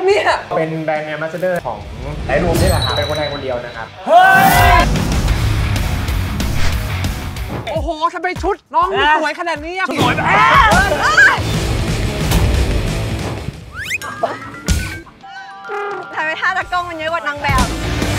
ครับเนี่ยเป็นแบรนด์แอมบาสเดอร์ของไอรูมนี่แหละครับเป็นคนไทยคนเดียวนะครับเฮ้ยโอ้โหทำไมชุดน้องสวยขนาดนี้สวยแบบทำไมท่าตะกล้องมันเยอะกว่านางแบบ